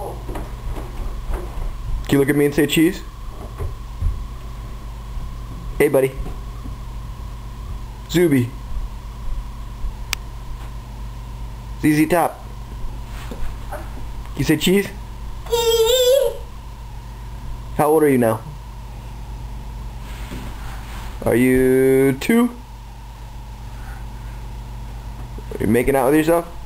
Can you look at me and say cheese? Hey, buddy. Zuby. ZZ Top. You say cheese? How old are you now? Are you 2? Are you making out with yourself?